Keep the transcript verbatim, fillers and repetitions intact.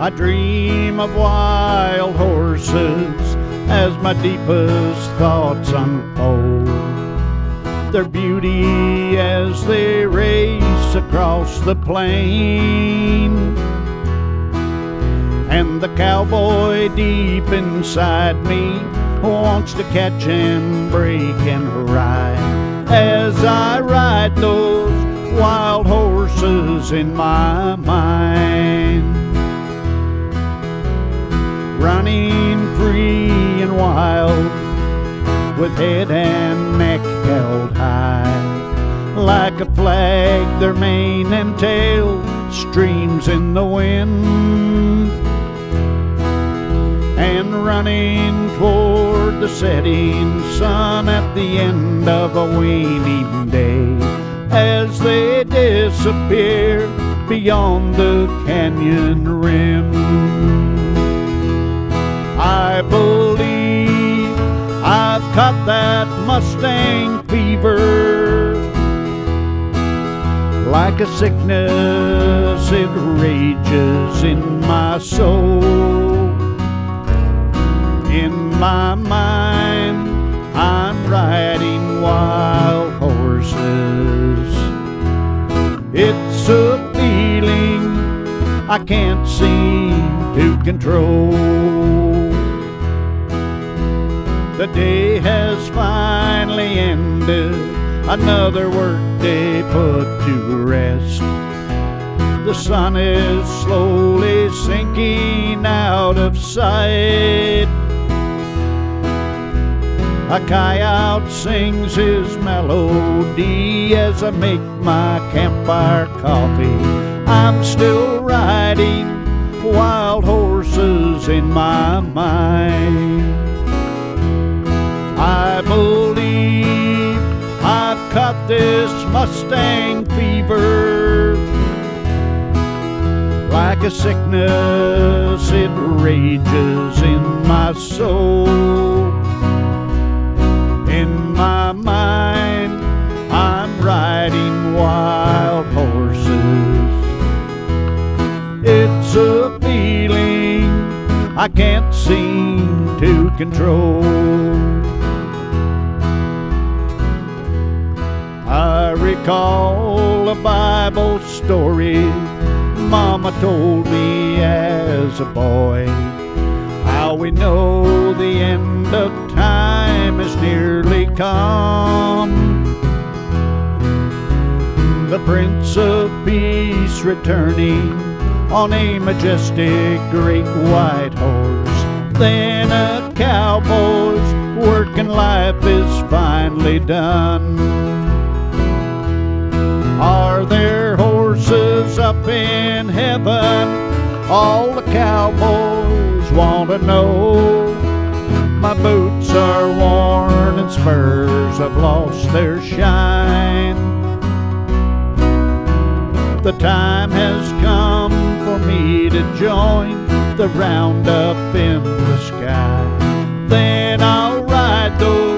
I dream of wild horses as my deepest thoughts unfold. Their beauty as they race across the plain, and the cowboy deep inside me wants to catch and break and ride as I ride those wild horses in my mind. Running free and wild, with head and neck held high, like a flag their mane and tail streams in the wind, and running toward the setting sun at the end of a waning day, as they disappear beyond the canyon rim. I believe I've caught that Mustang fever, like a sickness it rages in my soul. In my mind I'm riding wild horses. It's a feeling I can't seem to control. The day has finally ended, another workday put to rest. The sun is slowly sinking out of sight. A coyote sings his melody as I make my campfire coffee. I'm still riding wild horses in my mind. I believe I've caught this Mustang fever, like a sickness it rages in my soul. In my mind I'm riding wild horses. It's a feeling I can't seem to control. I recall a Bible story Mama told me as a boy, how we know the end of time is nearly come. The Prince of Peace returning on a majestic great white horse. Then a cowboy's working life is finally done. Are there horses up in heaven? All the cowboys want to know. My boots are worn and spurs have lost their shine. The time has come for me to join the roundup in the sky. Then I'll ride those